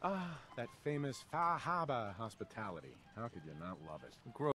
Ah, that famous FAH HABAH hospitality. How could you not love it?